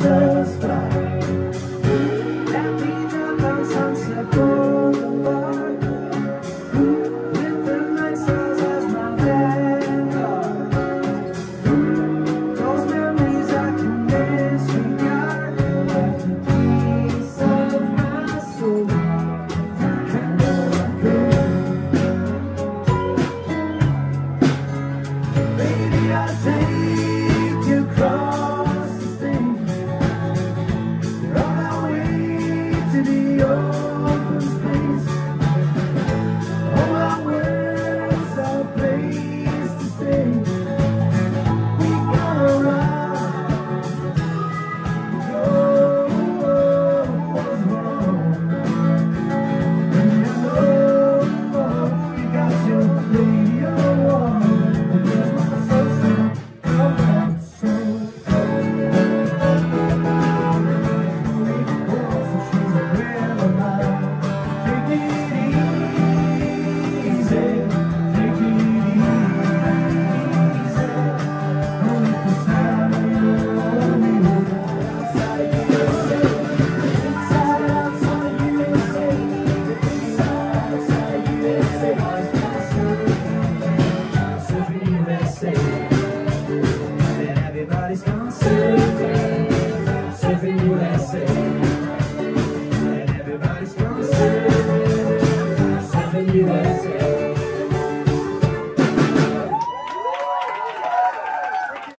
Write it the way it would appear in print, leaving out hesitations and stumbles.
just fly. That beat up on Sunset Boulevard, with the night stars as my vanguard. Those memories I can disregard, left a piece of my soul. Baby, I'll take you across the state. We're on our way to the open space. All our words are a place to stay. We gonna ride. Oh, what's wrong? And you know you got your radio on. There's my first time coming so she's a friend of mine. Take it easy, take it easy. Only 'cause now you know me. Outside USA, inside outside USA, inside outside USA. Surfing USA, and everybody's gone surfing, surfing USA.